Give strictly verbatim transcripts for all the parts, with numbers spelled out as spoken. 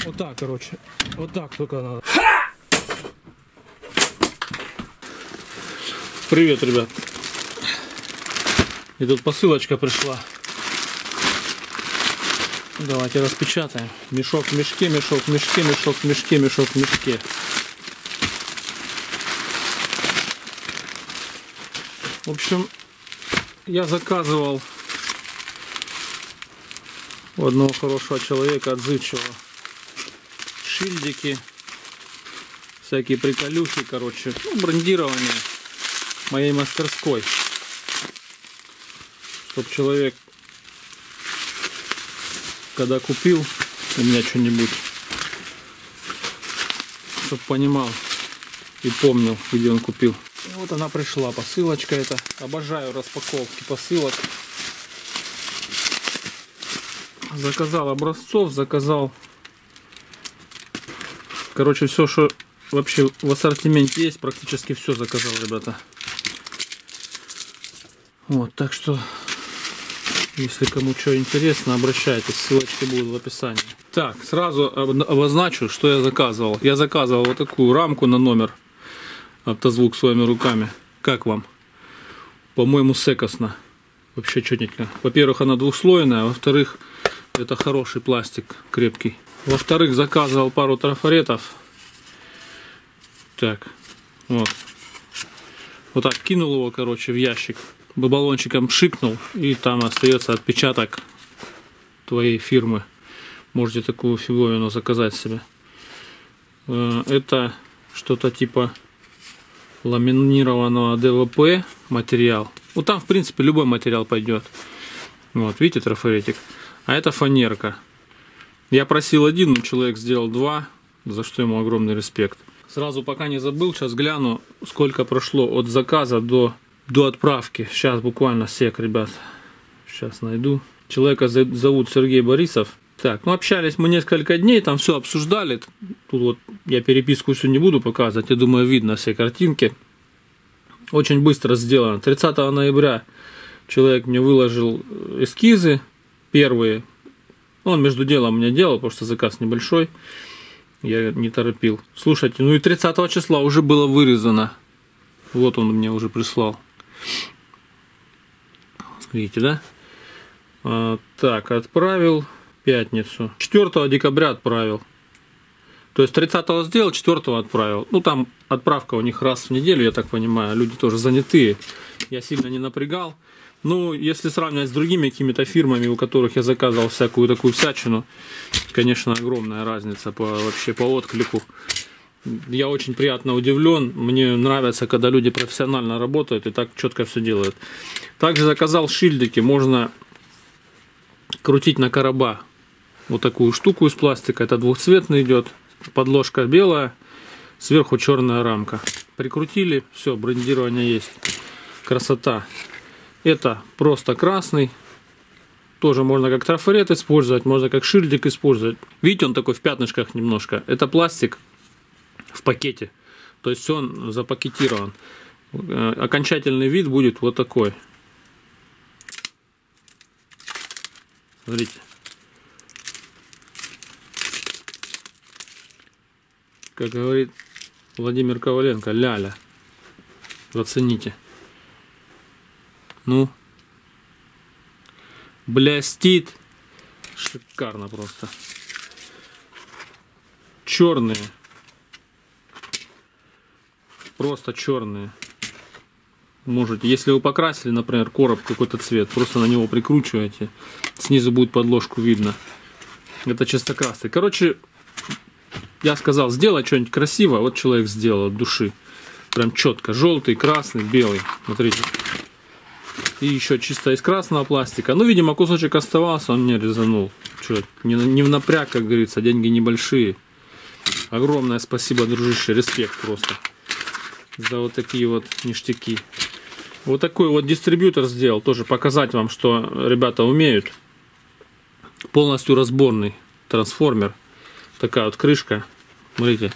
Вот так, короче. Вот так только надо. Привет, ребят. И тут посылочка пришла. Давайте распечатаем. Мешок в мешке, мешок в мешке, мешок в мешке, мешок в мешке. В общем, я заказывал у одного хорошего человека, отзывчивого, шильдики, всякие приколюхи, короче, ну, брендирование моей мастерской, чтоб человек, когда купил у меня что-нибудь, чтоб понимал и помнил, где он купил. И вот она пришла, посылочка эта. Обожаю распаковки посылок. Заказал образцов, заказал, короче, все, что вообще в ассортименте есть, практически все заказал, ребята. Вот, так что, если кому что интересно, обращайтесь, ссылочки будут в описании. Так, сразу обозначу, что я заказывал. Я заказывал вот такую рамку на номер, автозвук своими руками. Как вам? По-моему, секосно. Вообще чётненько. Во-первых, она двухслойная, во-вторых, это хороший пластик, крепкий. Во-вторых, заказывал пару трафаретов. Так, вот. Вот так кинул его, короче, в ящик. Баллончиком шикнул, и там остается отпечаток твоей фирмы. Можете такую фиговину заказать себе. Это что-то типа ламинированного дэ вэ пэ материал. Вот там, в принципе, любой материал пойдет. Вот, видите, трафаретик. А это фанерка. Я просил один, но человек сделал два, за что ему огромный респект. Сразу, пока не забыл, сейчас гляну, сколько прошло от заказа до, до отправки. Сейчас буквально сек, ребят. Сейчас найду. Человека зовут Сергей Борисов. Так, ну общались мы несколько дней, там все обсуждали. Тут вот я переписку всю не буду показывать, я думаю, видно все картинки. Очень быстро сделано. тридцатого ноября человек мне выложил эскизы первые. Он между делом мне делал, потому что заказ небольшой. Я не торопил. Слушайте, ну и тридцатого числа уже было вырезано. Вот он мне уже прислал. Видите, да? А, так, отправил. Пятницу. четвёртого декабря отправил. То есть тридцатого сделал, четвёртого отправил. Ну там отправка у них раз в неделю, я так понимаю. Люди тоже занятые. Я сильно не напрягал. Ну, если сравнивать с другими какими-то фирмами, у которых я заказывал всякую такую всячину, конечно, огромная разница по, вообще по отклику. Я очень приятно удивлен. Мне нравится, когда люди профессионально работают и так четко все делают. Также заказал шильдики. Можно крутить на короба. Вот такую штуку из пластика. Это двухцветный идет. Подложка белая. Сверху черная рамка. Прикрутили. Все, брендирование есть. Красота. Это просто красный. Тоже можно как трафарет использовать. Можно как шильдик использовать. Видите, он такой в пятнышках немножко. Это пластик в пакете. То есть он запакетирован. Окончательный вид будет вот такой. Смотрите. Как говорит Владимир Коваленко, ля-ля. Зацените. Ну. Блестит. Шикарно просто. Черные. Просто черные. Можете, если вы покрасили, например, короб какой-то цвет, просто на него прикручиваете. Снизу будет подложку видно. Это чисто красный. Короче, я сказал, сделать что-нибудь красивое. Вот человек сделал от души. Прям четко. Желтый, красный, белый. Смотрите. И еще чисто из красного пластика. Ну, видимо, кусочек оставался, он не резанул. Че, не, не в напряг, как говорится, деньги небольшие. Огромное спасибо, дружище. Респект просто. За вот такие вот ништяки. Вот такой вот дистрибьютор сделал. Тоже показать вам, что ребята умеют. Полностью разборный трансформер. Такая вот крышка. Смотрите.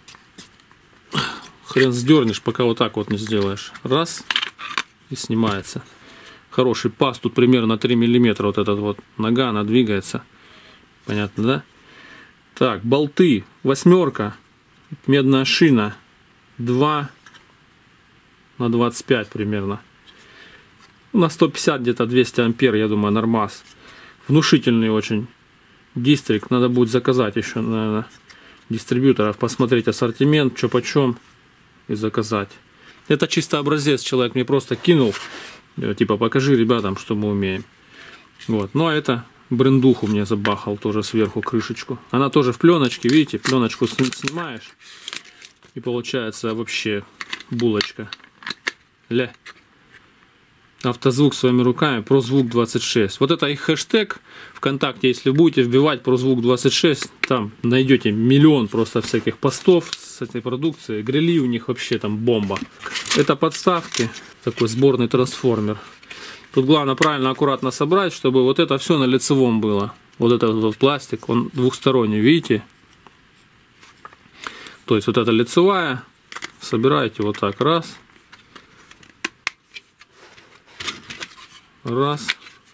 Хрен сдернешь, пока вот так вот не сделаешь. Раз. И снимается. Хороший паз. Тут примерно три миллиметра. Вот этот вот нога, она двигается. Понятно, да? Так, болты. Восьмерка. Медная шина. два на двадцать пять примерно. На сто пятьдесят где-то двести ампер, я думаю, нормас. Внушительный очень дистрик. Надо будет заказать еще, наверное, дистрибьюторов, посмотреть ассортимент, что почем, и заказать. Это чисто образец, человек мне просто кинул, типа покажи ребятам, что мы умеем. Вот, ну а это брендуху мне забахал тоже сверху крышечку. Она тоже в пленочке, видите, пленочку снимаешь, и получается вообще булочка. Ля. Автозвук своими руками, прозвук двадцать шесть. Вот это их хэштег ВКонтакте, если будете вбивать прозвук двадцать шесть, там найдете миллион просто всяких постов с этой продукцией. Грили у них вообще там бомба. Это подставки, такой сборный трансформер. Тут главное правильно, аккуратно собрать, чтобы вот это все на лицевом было. Вот этот вот пластик, он двухсторонний, видите? То есть вот эта лицевая, собираете вот так, раз. Раз.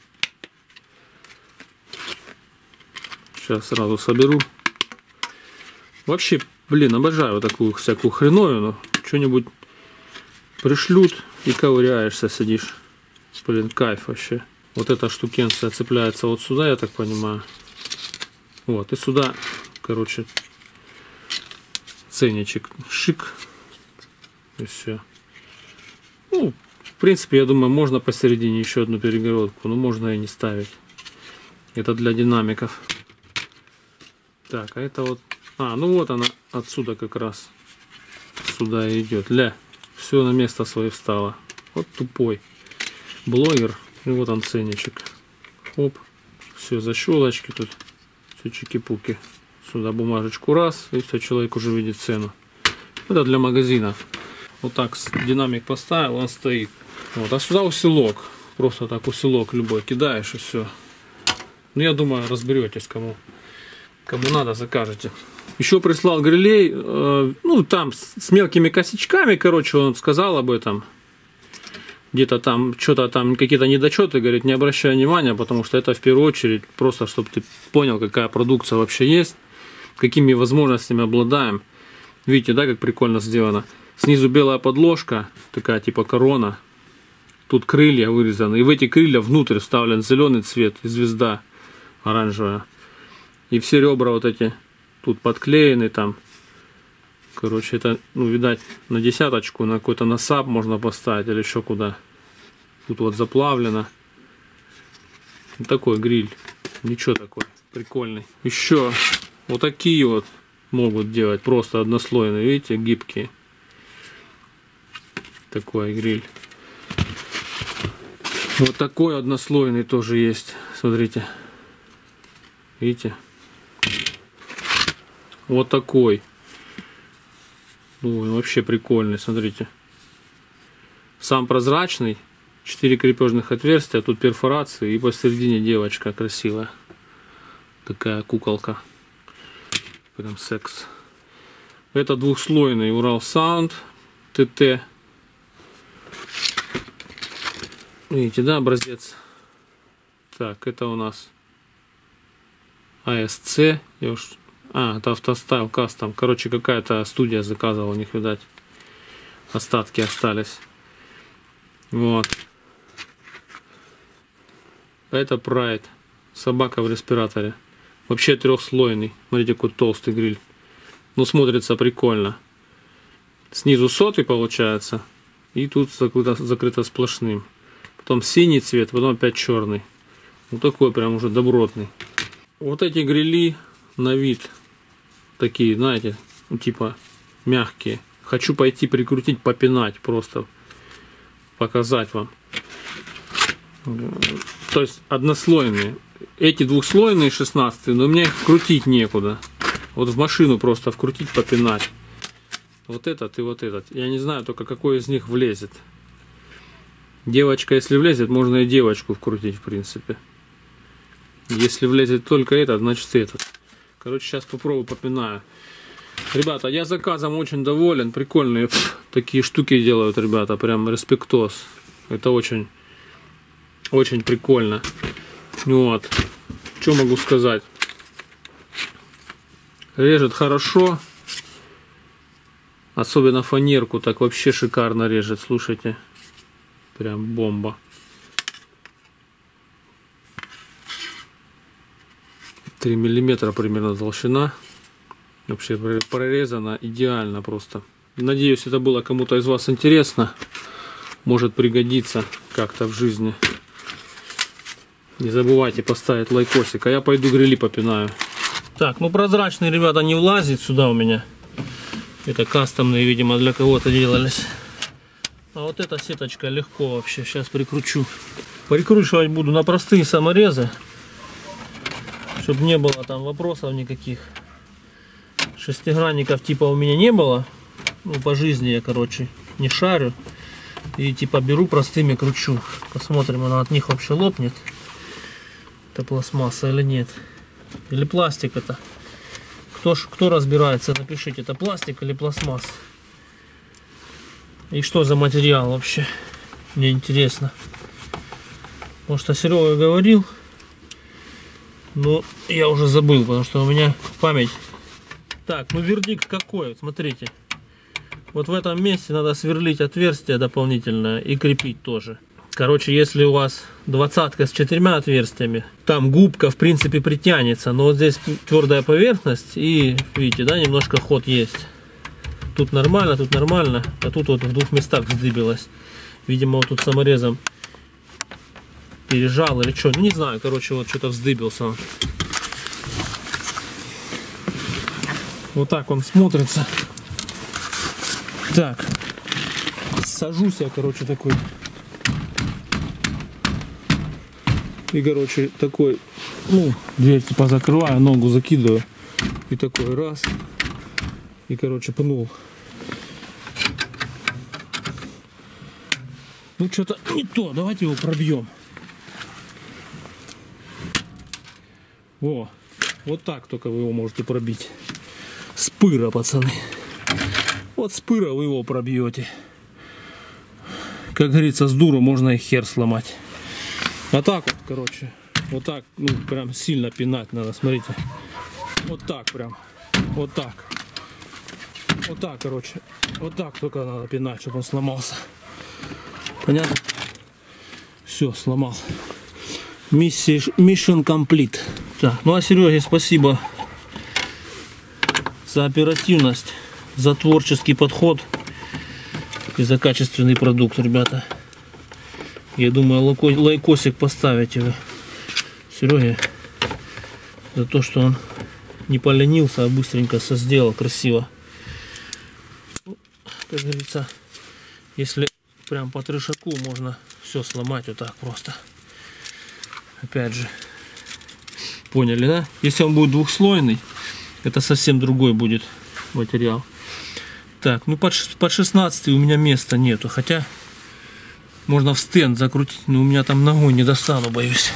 Сейчас сразу соберу. Вообще, блин, обожаю вот такую всякую хреновину. Что-нибудь пришлют и ковыряешься, сидишь. Блин, кайф вообще. Вот эта штукенция цепляется вот сюда, я так понимаю. Вот, и сюда, короче, ценничек. Шик. И все. Ну, в принципе, я думаю, можно посередине еще одну перегородку, но можно и не ставить. Это для динамиков. Так, а это вот... А, ну вот она отсюда как раз сюда идет. Ля, все на место свое встало. Вот тупой блогер. И вот он ценничек. Оп. Все, защелочки тут. Все чики-пуки. Сюда бумажечку раз, и все, человек уже видит цену. Это для магазина. Вот так динамик поставил, он стоит. Вот, а сюда усилок. Просто так усилок любой кидаешь и все. Ну, я думаю, разберетесь, кому, кому надо, закажете. Еще прислал грилей, э, ну, там с, с мелкими косячками, короче, он сказал об этом. Где-то там, что-то там, какие-то недочеты, говорит, не обращай внимания, потому что это в первую очередь просто, чтобы ты понял, какая продукция вообще есть, какими возможностями обладаем. Видите, да, как прикольно сделано. Снизу белая подложка, такая типа корона. Тут крылья вырезаны. И в эти крылья внутрь вставлен зеленый цвет и звезда оранжевая. И все ребра вот эти тут подклеены там. Короче, это, ну, видать, на десяточку, на какой-то насап можно поставить или еще куда. Тут вот заплавлено. Вот такой гриль. Ничего такой. Прикольный. Еще вот такие вот могут делать. Просто однослойные. Видите, гибкие. Такой гриль. Вот такой однослойный тоже есть. Смотрите. Видите? Вот такой. Ну, вообще прикольный, смотрите. Сам прозрачный. четыре крепежных отверстия. Тут перфорации. И посередине девочка красивая. Такая куколка. Прям секс. Это двухслойный Урал Саунд ТТ. Видите, да, образец. Так, это у нас АСЦ. Я уж... А, это автостайл кастом. Короче, какая-то студия заказывала, у них, видать, остатки остались. Вот. Это Pride. Собака в респираторе. Вообще трехслойный. Смотрите, какой толстый гриль. Ну, смотрится прикольно. Снизу сотый получается. И тут закрыто, закрыто сплошным. Потом синий цвет, потом опять черный. Вот такой прям уже добротный. Вот эти грили на вид такие, знаете, ну, типа мягкие. Хочу пойти прикрутить, попинать, просто показать вам. То есть однослойные. Эти двухслойные шестнадцатые, но мне их крутить некуда. Вот в машину просто вкрутить, попинать. Вот этот и вот этот. Я не знаю только, какой из них влезет. Девочка, если влезет, можно и девочку вкрутить, в принципе. Если влезет только этот, значит этот. Короче, сейчас попробую, попинаю. Ребята, я заказом очень доволен. Прикольные такие штуки делают, ребята. Прям респектос. Это очень, очень прикольно. Вот. Что могу сказать? Режет хорошо. Особенно фанерку так вообще шикарно режет, слушайте. Прям бомба. три миллиметра примерно толщина. Вообще прорезано идеально просто. Надеюсь, это было кому-то из вас интересно. Может пригодиться как-то в жизни. Не забывайте поставить лайкосик. А я пойду грили попинаю. Так, ну прозрачный, ребята, не влазит сюда у меня. Это кастомные, видимо, для кого-то делались. А вот эта сеточка легко вообще. Сейчас прикручу. Прикручивать буду на простые саморезы. Чтобы не было там вопросов никаких. Шестигранников типа у меня не было. Ну, по жизни я, короче, не шарю. И типа беру простыми, кручу. Посмотрим, она от них вообще лопнет. Это пластмасса или нет. Или пластик это. Кто, ж, кто разбирается, напишите, это пластик или пластмасса. И что за материал вообще? Мне интересно. Потому что Серега говорил. Но я уже забыл, потому что у меня память. Так, ну вердикт какой? Смотрите. Вот в этом месте надо сверлить отверстие дополнительное и крепить тоже. Короче, если у вас двадцатка с четырьмя отверстиями, там губка в принципе притянется, но вот здесь твердая поверхность и, видите, да, немножко ход есть. Тут нормально, тут нормально, а тут вот в двух местах вздыбилось. Видимо, вот тут саморезом пережал или что, ну не знаю, короче, вот что-то вздыбился он. Вот так он смотрится. Так, сажусь я, короче, такой. И, короче, такой, ну, дверь типа закрываю, ногу закидываю. И такой раз. И, короче, пнул. Ну, что-то не то. Давайте его пробьем. О, вот так только вы его можете пробить. С пыра, пацаны. Вот с пыра вы его пробьете. Как говорится, с дуру можно и хер сломать. А так вот, короче, вот так, ну, прям сильно пинать надо, смотрите. Вот так прям, вот так. Вот так, короче, вот так только надо пинать, чтобы он сломался. Понятно? Все, сломал. Миссия, mission complete. Так, ну а Сереге спасибо за оперативность, за творческий подход и за качественный продукт, ребята. Я думаю, лайкосик поставите вы Сереге за то, что он не поленился, а быстренько все сделал красиво. Как говорится, если прям по трешаку можно все сломать вот так просто. Опять же, поняли, да? Если он будет двухслойный, это совсем другой будет материал. Так, ну под, под шестнадцать у меня места нету, хотя можно в стенд закрутить, но у меня там ногой не достану, боюсь.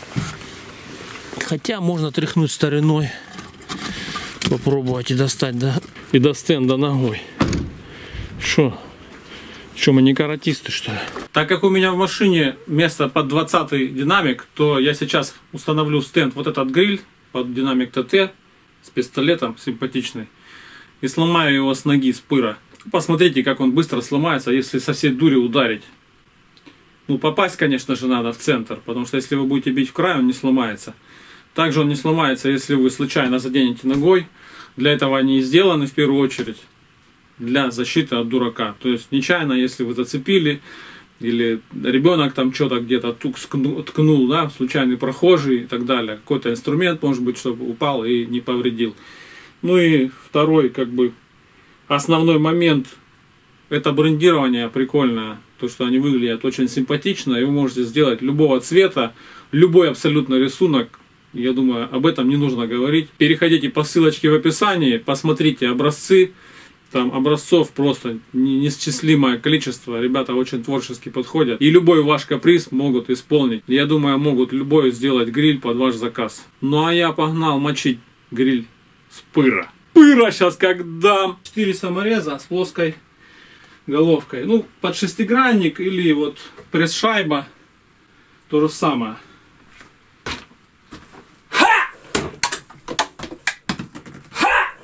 Хотя можно тряхнуть стариной, попробовать и достать, да, и до стенда ногой. Шо? Что, мы не каратисты, что ли? Так как у меня в машине место под двадцатый динамик, то я сейчас установлю стенд, вот этот гриль под динамик ТТ с пистолетом симпатичный, и сломаю его с ноги, с пыра. Посмотрите, как он быстро сломается, если со всей дури ударить. Ну, попасть, конечно же, надо в центр, потому что если вы будете бить в край, он не сломается. Также он не сломается, если вы случайно заденете ногой. Для этого они и сделаны в первую очередь для защиты от дурака. То есть нечаянно, если вы зацепили, или ребенок там что-то где-то ткнул, да, случайный прохожий и так далее. Какой-то инструмент, может быть, чтобы упал и не повредил. Ну и второй, как бы, основной момент, это брендирование прикольное. То, что они выглядят очень симпатично, и вы можете сделать любого цвета, любой абсолютно рисунок. Я думаю, об этом не нужно говорить. Переходите по ссылочке в описании, посмотрите образцы. Там образцов просто неисчислимое количество. Ребята очень творчески подходят. И любой ваш каприз могут исполнить. Я думаю, могут любой сделать гриль под ваш заказ. Ну а я погнал мочить гриль с пыра. Пыра сейчас как дам. четыре самореза с плоской головкой. Ну, под шестигранник или вот пресс-шайба. То же самое. Ха! Ха!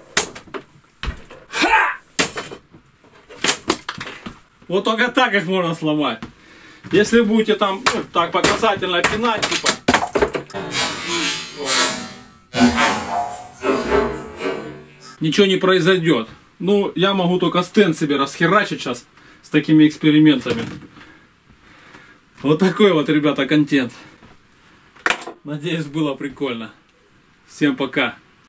Вот только так их можно сломать. Если будете там, ну, так показательно пинать, типа. Ничего не произойдет. Ну, я могу только стенд себе расхерачить сейчас с такими экспериментами. Вот такой вот, ребята, контент. Надеюсь, было прикольно. Всем пока.